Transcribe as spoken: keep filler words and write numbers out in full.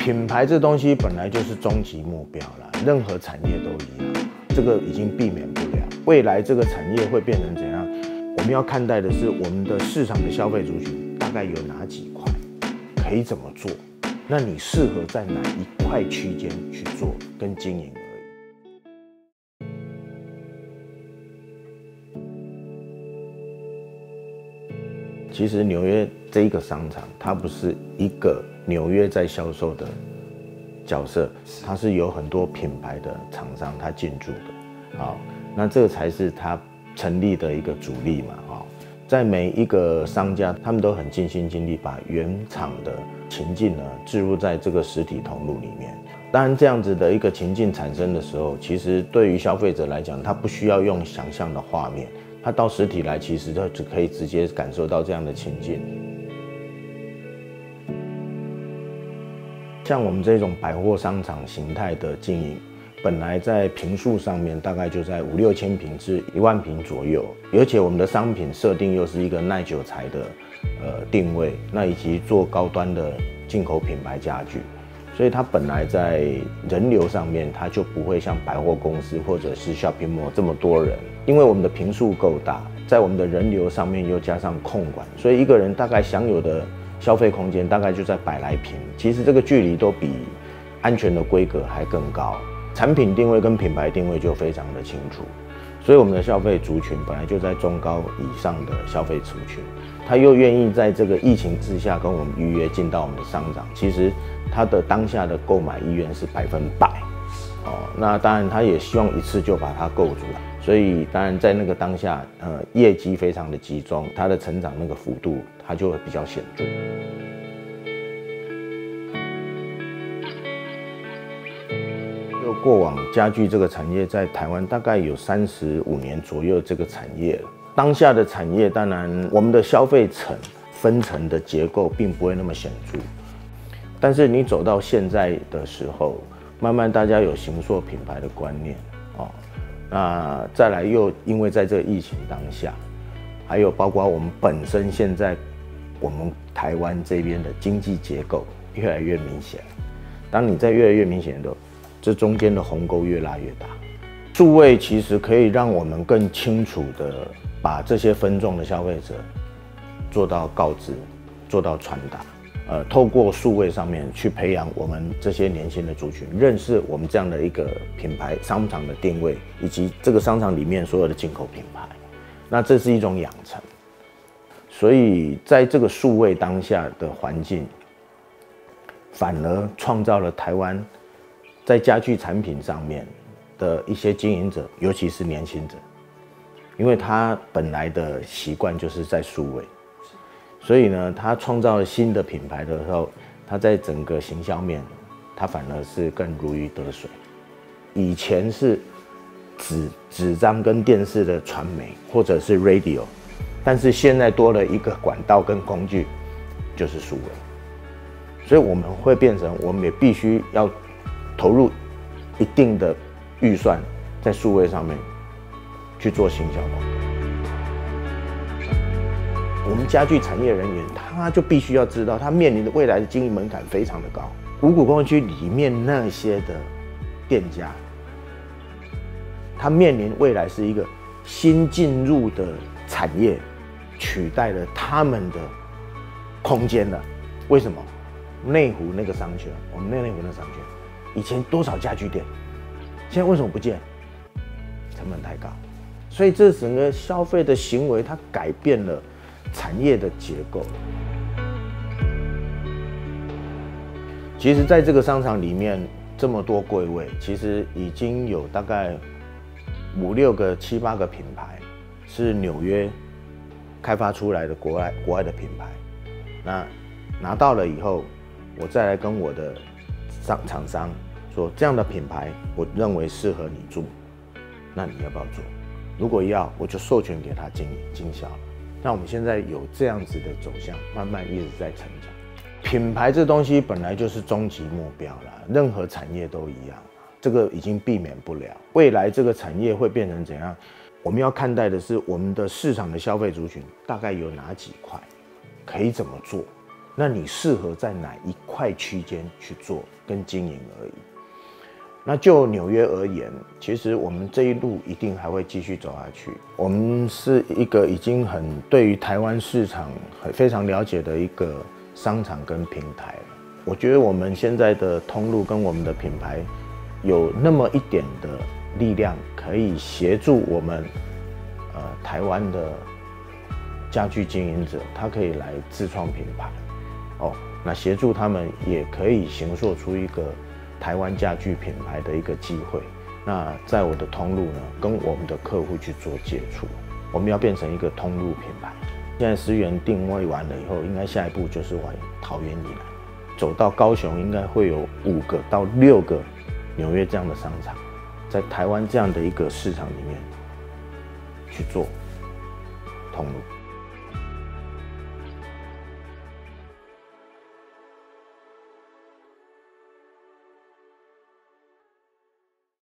品牌这东西本来就是终极目标啦，任何产业都一样，这个已经避免不了。未来这个产业会变成怎样？我们要看待的是我们的市场的消费族群大概有哪几块，可以怎么做？那你适合在哪一块区间去做跟经营而已。其实纽约这一个商场，它不是一个纽约在销售的角色，它是有很多品牌的厂商它进驻的，好，那这个才是它成立的一个主力嘛，哈，在每一个商家，他们都很尽心尽力把原厂的情境呢置入在这个实体通路里面。当然，这样子的一个情境产生的时候，其实对于消费者来讲，他不需要用想象的画面。他到实体来，其实他只可以直接感受到这样的情境。像我们这种百货商场形态的经营，本来在坪数上面大概就在五六千坪至一万坪左右，而且我们的商品设定又是一个耐久材的呃定位，那以及做高端的进口品牌家具。所以它本来在人流上面，它就不会像百货公司或者是 shopping mall 这么多人，因为我们的坪数够大，在我们的人流上面又加上控管，所以一个人大概享有的消费空间大概就在百来坪。其实这个距离都比安全的规格还更高，产品定位跟品牌定位就非常的清楚。所以我们的消费族群本来就在中高以上的消费族群，他又愿意在这个疫情之下跟我们预约进到我们的商场，其实他的当下的购买意愿是百分百，哦，那当然他也希望一次就把它购足了，所以当然在那个当下，呃，业绩非常的集中，它的成长那个幅度它就会比较显著。就过往家具这个产业在台湾大概有三十五年左右这个产业了。当下的产业，当然我们的消费层分层的结构并不会那么显著，但是你走到现在的时候，慢慢大家有形塑品牌的观念哦。那再来又因为在这个疫情当下，还有包括我们本身现在我们台湾这边的经济结构越来越明显。当你在越来越明显的，这中间的鸿沟越拉越大。数位其实可以让我们更清楚的把这些分众的消费者做到告知，做到传达。呃，透过数位上面去培养我们这些年轻的族群，认识我们这样的一个品牌商场的定位，以及这个商场里面所有的进口品牌。那这是一种养成。所以在这个数位当下的环境，反而创造了台湾在家具产品上面的一些经营者，尤其是年轻者，因为他本来的习惯就是在数位，所以呢，他创造了新的品牌的时候，他在整个行销面，他反而是更如鱼得水。以前是纸纸张跟电视的传媒，或者是 radio， 但是现在多了一个管道跟工具，就是数位。所以我们会变成，我们也必须要投入一定的预算在数位上面去做行销广告。我们家具产业人员，他就必须要知道，他面临的未来的经营门槛非常的高。五股工业区里面那些的店家，他面临未来是一个新进入的产业取代了他们的空间了。为什么？内湖那个商圈，我们内湖那个商圈，以前多少家具店，现在为什么不见？成本太高，所以这整个消费的行为，它改变了产业的结构。其实，在这个商场里面，这么多柜位，其实已经有大概五六个、七八个品牌是纽约开发出来的国外国外的品牌。那拿到了以后，我再来跟我的商厂商说，这样的品牌我认为适合你做，那你要不要做？如果要，我就授权给他经营经销。那我们现在有这样子的走向，慢慢一直在成长。品牌这东西本来就是终极目标啦，任何产业都一样，这个已经避免不了。未来这个产业会变成怎样？我们要看待的是我们的市场的消费族群大概有哪几块，可以怎么做？ 那你适合在哪一块区间去做跟经营而已。那就纽约而言，其实我们这一路一定还会继续走下去。我们是一个已经很对于台湾市场很非常了解的一个商场跟平台了。我觉得我们现在的通路跟我们的品牌有那么一点的力量，可以协助我们呃台湾的家具经营者，他可以来自创品牌，哦，那协助他们也可以形塑出一个台湾家具品牌的一个机会。那在我的通路呢，跟我们的客户去做接触，我们要变成一个通路品牌。现在思源定位完了以后，应该下一步就是往桃园以南，走到高雄，应该会有五个到六个纽约这样的商场，在台湾这样的一个市场里面去做通路。